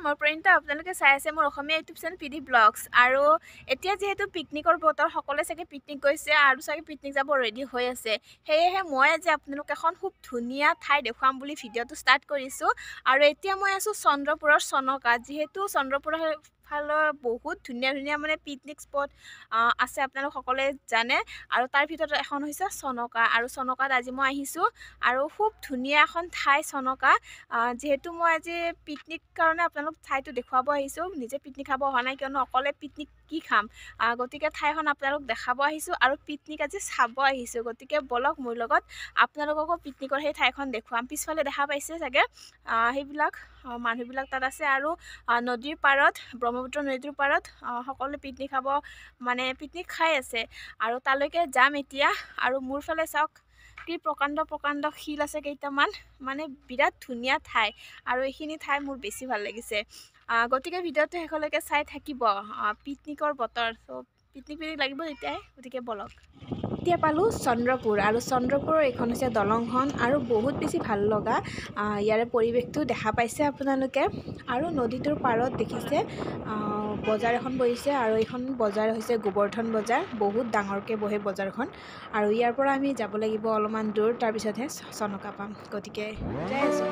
মই প্ৰণীতা আপোনালোকে চাই আছে মোৰ অসমীয়া ইউটিউব চেনেল PDVlogs আৰু এতিয়া যেহেতু পিকনিকৰ বতৰ সকলোৱে চাগে পিকনিক গৈছে আৰু চাগে পিকনিক যাব ৰেডি হৈ আছে সেয়েহে মই আজি আপোনালোক এখন খুব ধুনীয়া ঠাই দেখুৱাম বুলি ভিডিঅ'টো ষ্টাৰ্ট কৰিছোঁ আৰু এতিয়া মই আছোঁ চন্দ্ৰপুৰৰ চনকাত যিহেতু চন্দ্ৰপুৰৰ ফালৰ বহুত ধুনীয়া ধুনীয়া মানে পিকনিক স্পট আছে আপোনালোক সকলোৱে জানে আৰু তাৰ ভিতৰত এখন হৈছে চনকা আৰু চনকাত আজি মই আহিছোঁ আৰু খুব ধুনীয়া এখন ঠাই চনকা যেহেতু মই আজি পিকনিক কাৰণে আপোনালোক ঠাইটো দেখুৱাব আহিছোঁ নিজে পিকনিক খাব অহা নাই কিয়নো অকলে পিকনিক কি খাম গতিকে ঠাইখন আপোনালোক দেখাব আহিছোঁ আৰু পিকনিক আজি চাব আহিছোঁ গতিকে বলক মোৰ লগত আপোনালোককো পিকনিকৰ সেই ঠাইখন দেখুৱাম পিছফালে দেখা পাইছে চাগে সেইবিলাক মানুহবিলাক তাত আছে আৰু নদীৰ পাৰত ব্ৰহ্মপুত্ৰ নদীৰ পাৰত সকলোৱে পিকনিক খাব মানে পিকনিক খাই আছে আৰু তালৈকে যাম এতিয়া আৰু মোৰ ফালে চাওক কি প্ৰকাণ্ড প্ৰকাণ্ড শিল আছে কেইটামান মানে বিৰাট ধুনীয়া ঠাই আৰু এইখিনি ঠাই মোৰ বেছি ভাল লাগিছে গতিকে ভিডিঅ'টো শেষলৈকে চাই থাকিব পিকনিকৰ বতৰ পিকনিক লাগিব তেতিয়াই গতিকে বলক এতিয়া পালোঁ চন্দ্ৰপুৰ আৰু চন্দ্ৰপুৰৰ এইখন হৈছে দলংখন আৰু বহুত বেছি ভাল লগা ইয়াৰে পৰিৱেশটো দেখা পাইছে আপোনালোকে আৰু নদীটোৰ পাৰত দেখিছে বজাৰ এখন বহিছে আৰু এইখন বজাৰ হৈছে গোবৰ্ধন বজাৰ বহুত ডাঙৰকৈ বহে বজাৰখন আৰু ইয়াৰ পৰা আমি যাব লাগিব অলপমান দূৰ তাৰপিছতহে চনকা পাম গতিকে যাই আছোঁ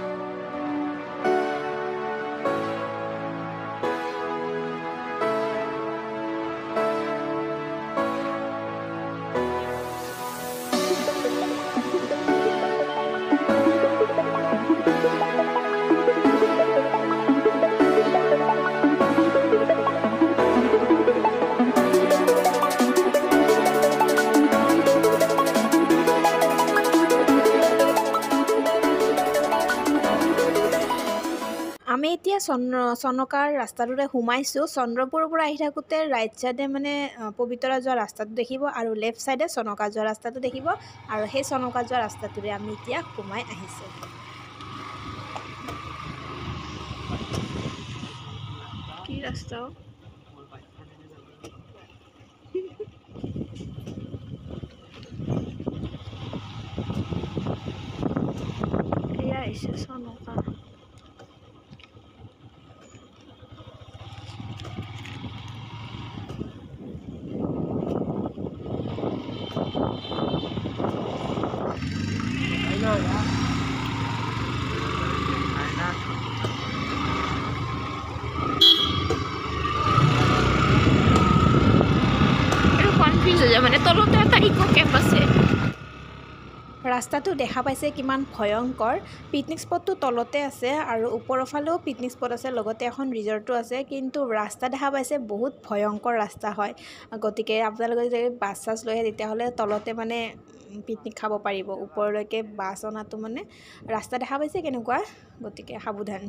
আমি এতিয়া চনকাৰ ৰাস্তাটোতে সোমাইছোঁ চন্দ্ৰপুৰৰ পৰা আহি থাকোঁতে ৰাইট চাইডে মানে পবিতৰা যোৱা ৰাস্তাটো দেখিব আৰু লেফ্ট চাইডে চনকা যোৱা ৰাস্তাটো দেখিব আৰু সেই চনকা যোৱা ৰাস্তাটোৰে আমি এতিয়া সোমাই আহিছোঁ কি ৰাস্তা এয়া আহিছে চনকা মানে তলতে এটা ইকো কেম্প আছে ৰাস্তাটো দেখা পাইছে কিমান ভয়ংকৰ পিকনিক স্পটটো তলতে আছে আৰু ওপৰৰ ফালেও পিকনিক স্পট আছে লগতে এখন ৰিজৰ্টো আছে কিন্তু ৰাস্তা দেখা পাইছে বহুত ভয়ংকৰ ৰাস্তা হয় গতিকে আপোনালোকে যদি বাছ চাছ লৈ আহে তেতিয়াহ'লে তলতে মানে পিকনিক খাব পাৰিব ওপৰলৈকে বাছ অনাটো মানে ৰাস্তা দেখা পাইছে কেনেকুৱা গতিকে সাৱধান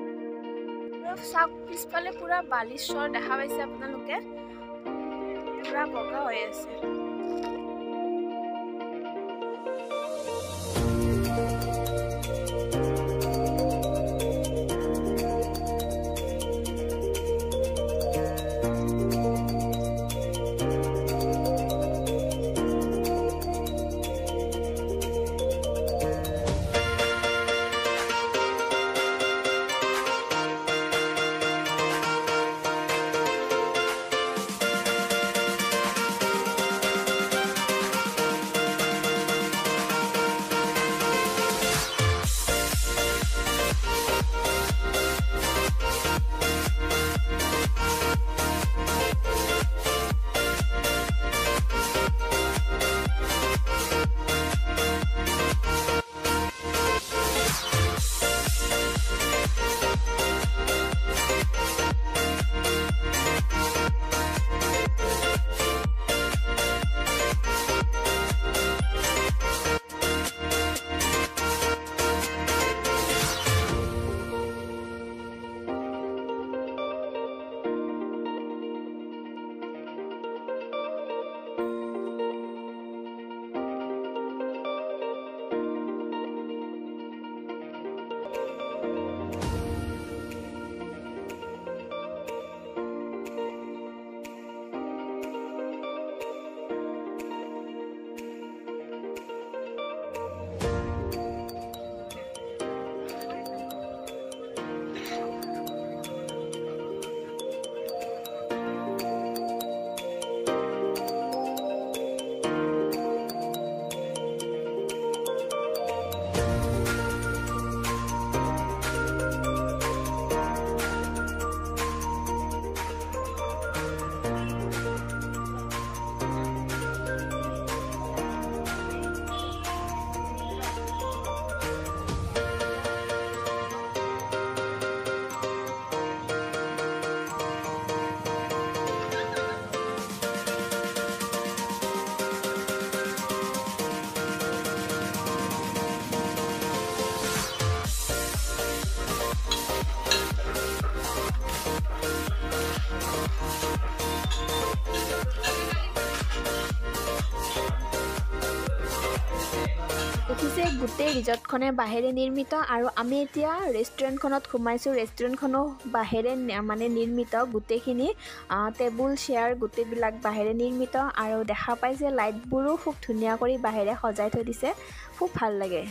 চাওক পিছফালে পুৰা বালিচৰ দেখা পাইছে আপোনালোকে পুৰা বগা হৈ আছে। দেখিছে গোটেই ৰিজৰ্টখনে বাঁহেৰে নিৰ্মিত আৰু আমি এতিয়া ৰেষ্টুৰেণ্টখনত সোমাইছোঁ। ৰেষ্টুৰেণ্টখনো বাঁহেৰে মানে নিৰ্মিত, গোটেইখিনি টেবুল চেয়াৰ গোটেইবিলাক বাঁহেৰে নিৰ্মিত আৰু দেখা পাই যে লাইটবোৰো খুব ধুনীয়া কৰি বাঁহেৰে সজাই থৈ দিছে, খুব ভাল লাগে।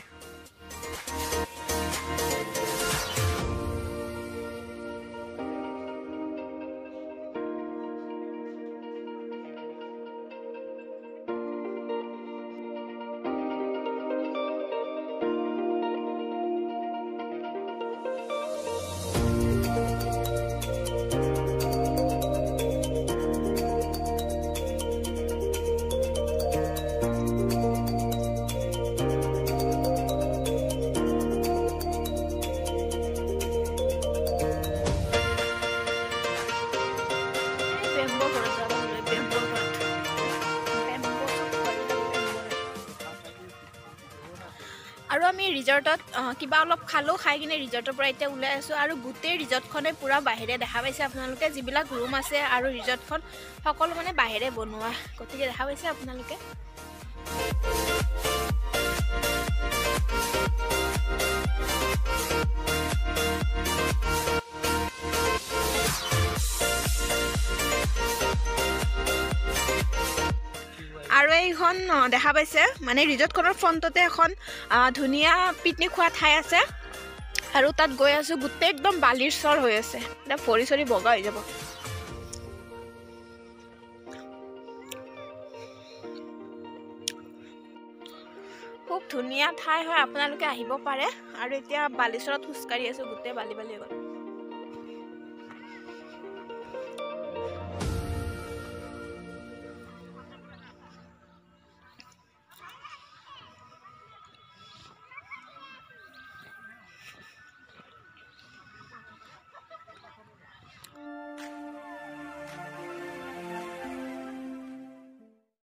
আৰু আমি ৰিজৰ্টত কিবা অলপ খালোঁ, খাই কিনে ৰিজৰ্টৰ পৰা এতিয়া ওলাই আছোঁ আৰু গোটেই ৰিজৰ্টখনে পূৰা বাঁহেৰে দেখা পাইছে আপোনালোকে। যিবিলাক ৰুম আছে আৰু ৰিজৰ্টখন সকলো মানে বাঁহেৰে বনোৱা, গতিকে দেখা পাইছে আপোনালোকে। আৰু এইখন দেখা পাইছে মানে ৰিজৰ্টখনৰ ফ্ৰণ্টতে এখন ধুনীয়া পিকনিক খোৱা ঠাই আছে আৰু তাত গৈ আছোঁ। গোটেই একদম বালিৰ চৰ হৈ আছে, এতিয়া ভৰি চৰি বগা হৈ যাব। খুব ধুনীয়া ঠাই হয়, আপোনালোকে আহিব পাৰে। আৰু এতিয়া বালিচৰত খোজকাঢ়ি আছোঁ, গোটেই বালি বালি হৈ গ'ল।